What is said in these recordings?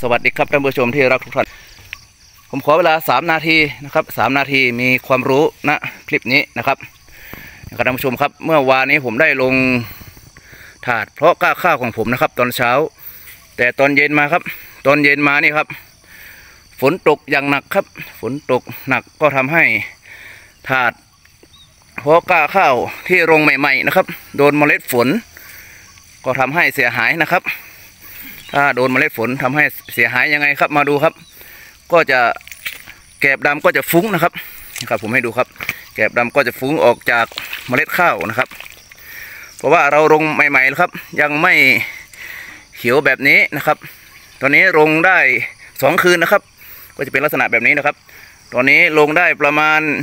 สวัสดีครับท่านผู้ชมที่รักทุกท่านผมขอเวลา3 นาทีนะครับ3 นาทีมีความรู้นะคลิปนี้นะครับท่านผู้ชมครับเมื่อวานนี้ผมได้ลงถาดเพราะกล้าข้าวของผมนะครับตอนเช้าแต่ตอนเย็นมาครับตอนเย็นมานี่ครับฝนตกอย่างหนักครับฝนตกหนักก็ทำให้ถาดเพราะกล้าข้าวที่ลงใหม่ๆนะครับโดนเมล็ดฝนก็ทำให้เสียหายนะครับถ้าโดนเมล็ดฝนทำให้เสียหายยังไงครับมาดูครับก็จะแกบดำก็จะฟุ้งนะครับผมให้ดูครับแกบดำก็จะฟุ้งออกจากเมล็ดข้าวนะครับเพราะว่าเราลงใหม่ๆครับยังไม่เขียวแบบนี้นะครับตอนนี้ลงได้2 คืนนะครับก็จะเป็นลักษณะแบบนี้นะครับตอนนี้ลงได้ประมาณ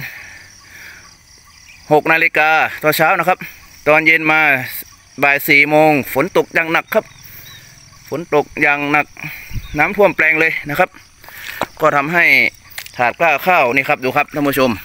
6 นาฬิกาตอนเช้านะครับตอนเย็นมาบ่าย4 โมงฝนตกอย่างหนักครับฝนตกอย่างหนักน้ำท่วมแปลงเลยนะครับก็ทำให้ถาดกล้าข้าวนี่ครับดูครับท่านผู้ชม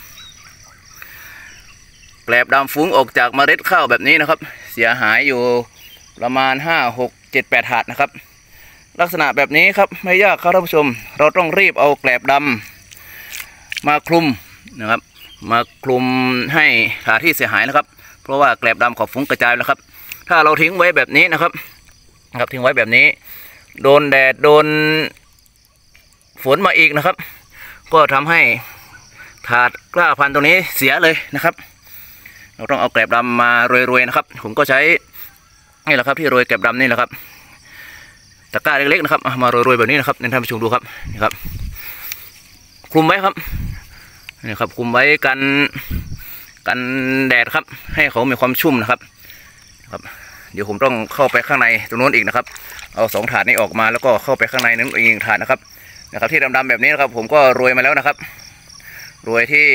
แกลบดำฟุ้งออกจากเมล็ดข้าวแบบนี้นะครับเสียหายอยู่ประมาณ5 6 7 8 ถาดนะครับลักษณะแบบนี้ครับไม่ยากครับท่านผู้ชมเราต้องรีบเอาแกลบดำมาคลุมนะครับมาคลุมให้ถาดที่เสียหายนะครับเพราะว่าแกลบดำขอบฟุ้งกระจายแล้วครับถ้าเราทิ้งไว้แบบนี้นะครับทิ้งไว้แบบนี้โดนแดดโดนฝนมาอีกนะครับก็ทำให้ถาดกล้าพันธุ์ตรงนี้เสียเลยนะครับเราต้องเอาแกลบดำมาโรยๆนะครับผมก็ใช้นี่แหละครับที่โรยแกลบดำนี่แหละครับตะกร้าเล็กๆนะครับมาโรยๆแบบนี้นะครับท่านผู้ชมดูครับนี่ครับคลุมไว้ครับนี่ครับคลุมไว้กันแดดครับให้เขามีความชุ่มนะครับเดี๋ยวผมต้องเข้าไปข้างในตรงนู้นอีกนะครับเอา2 ถาดนี้ออกมาแล้วก็เข้าไปข้างในนั้นอีก1 ถาดนะครับที่ดำๆแบบนี้นะครับผมก็โรยมาแล้วนะครับโรยที่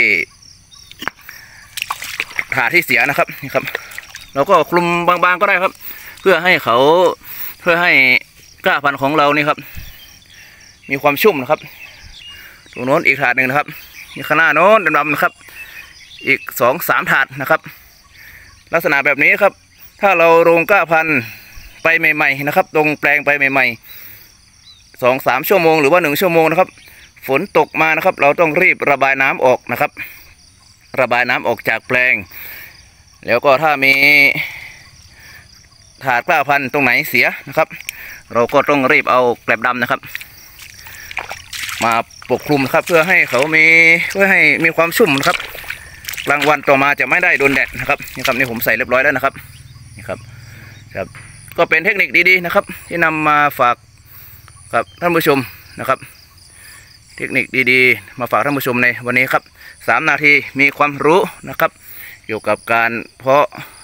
ถาดที่เสียนะครับนี่ครับเราก็คลุมบางๆก็ได้ครับเพื่อให้กล้าพันธุ์ของเรานี่ครับมีความชุ่มนะครับตรงโน้นอีกถาดหนึ่งนะครับนี่ข้างหน้าโน้นดำๆนะครับอีก2 3 ถาดนะครับลักษณะแบบนี้ครับถ้าเราลงกล้าพันธุ์ไปใหม่ๆนะครับตรงแปลงไปใหม่ๆ2-3 ชั่วโมงหรือว่า1 ชั่วโมงนะครับฝนตกมานะครับเราต้องรีบระบายน้ำออกนะครับระบายน้ำออกจากแปลงแล้วก็ถ้ามีถาดกล้าพันธุ์ตรงไหนเสียนะครับเราก็ต้องรีบเอาแกลบดำนะครับมาปกคลุมนะครับเพื่อให้มีความชุ่มนะครับกลางวันต่อมาจะไม่ได้โดนแดดนะครับนี่ผมใส่เรียบร้อยแล้วนะครับนี่ครับก็เป็นเทคนิคดีๆนะครับที่นำมาฝากกับท่านผู้ชมนะครับเทคนิคดีๆมาฝากท่านผู้ชมในวันนี้ครับ3 นาทีมีความรู้นะครับเกี่ยวกับการเพาะ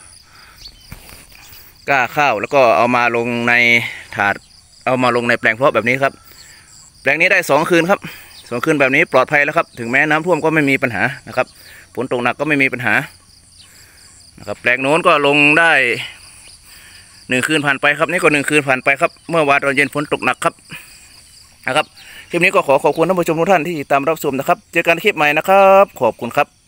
กล้าข้าวแล้วก็เอามาลงในถาดเอามาลงในแปลงเพาะแบบนี้ครับแปลงนี้ได้2 คืนครับ2 คืนแบบนี้ปลอดภัยแล้วครับถึงแม้น้ำท่วมก็ไม่มีปัญหานะครับฝนตกหนักก็ไม่มีปัญหานะครับแปลงโน้นก็ลงได้1 คืนผ่านไปครับนี่ก็1 คืนผ่านไปครับเมื่อวานตอนเย็นฝนตกหนักครับคลิปนี้ก็ขอบคุณท่านผู้ชมทุกท่านที่ตามรับชมนะครับเจอกันคลิปใหม่นะครับขอบคุณครับ